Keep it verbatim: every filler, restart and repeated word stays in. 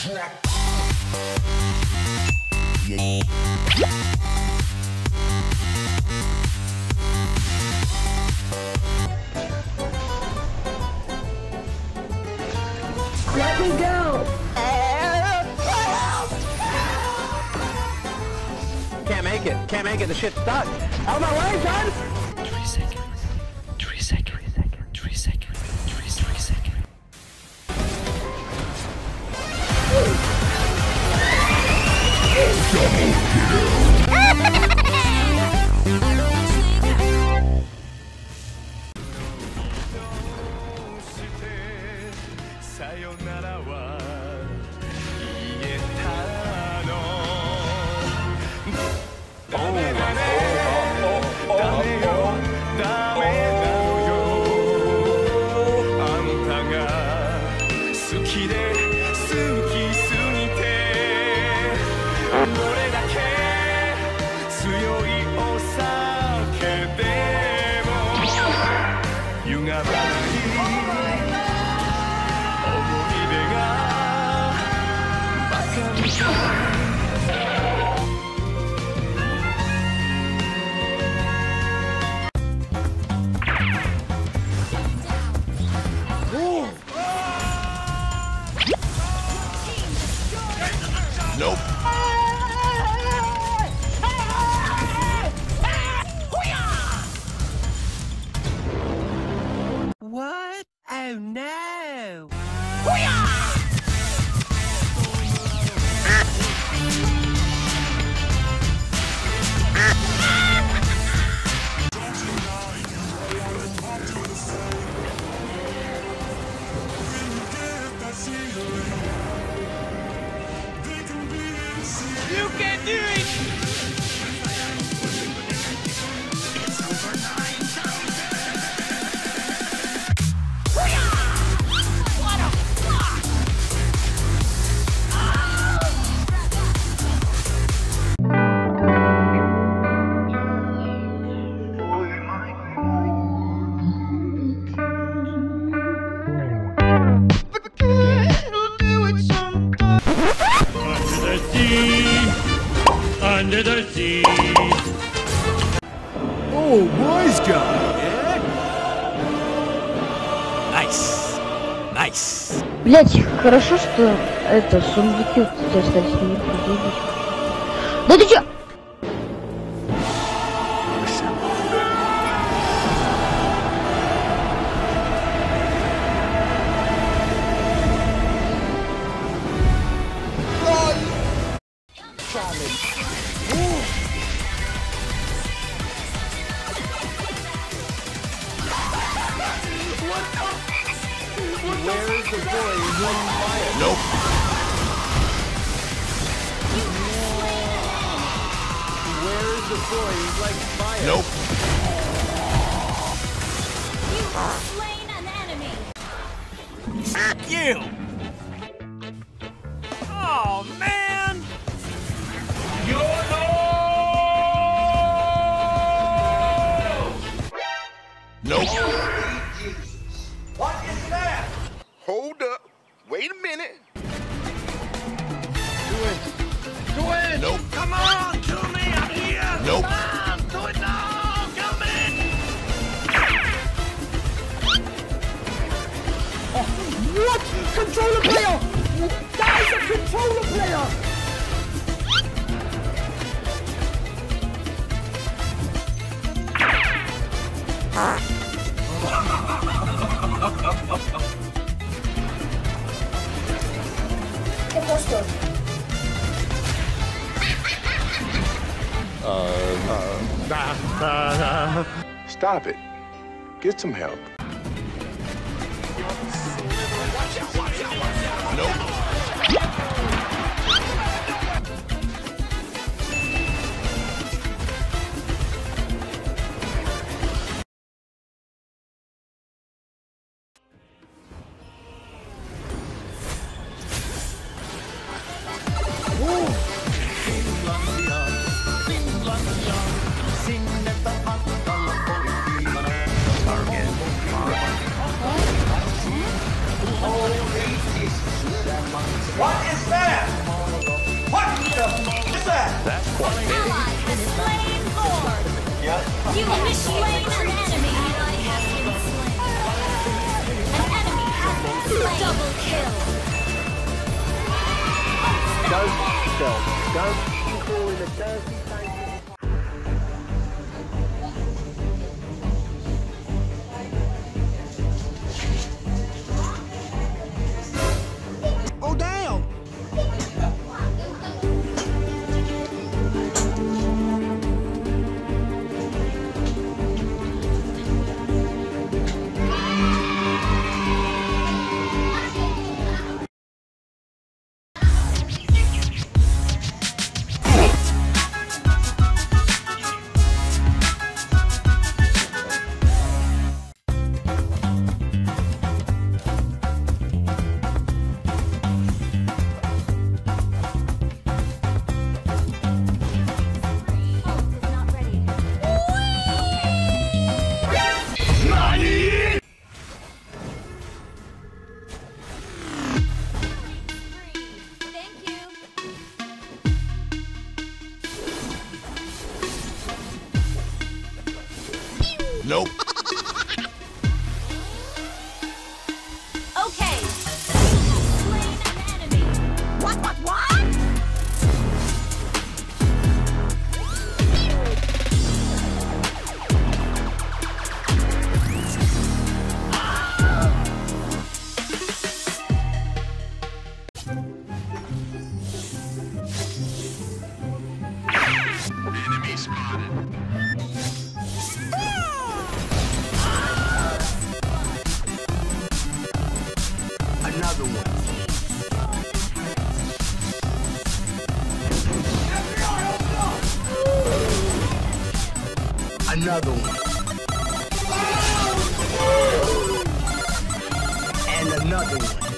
Let me go! Can't make it. Can't make it. The shit's stuck. Out of my way, son! Three seconds. Three seconds. Three seconds. Three, three seconds. Nope. What? Oh no! You can do it! Under the sea. Oh, wise guy. Yeah? Nice. Nice. Блять, хорошо, что это сундуки вот эти остались не подъебись. Да ты чё? Where is the boy who's on fire? Nope. Where is the boy who's like fire? Nope. You have slain an enemy. Fuck you. Oh man. Nope. What is that? Hold up. Wait a minute. Do it. Do it. Nope. Come on, kill me. I'm here. Nope. Come on, do it now. Kill me. What? Controller player! That is a controller player! Stop it. Get some help. Nope. Target Double kill. Don't kill. Don't you call him a dirty thank you. Oh, damn! Ult is not ready. Thank you. Nope. Okay. Slain an enemy. What, what, what? Enemy spotted. Another one. Another one. And another one.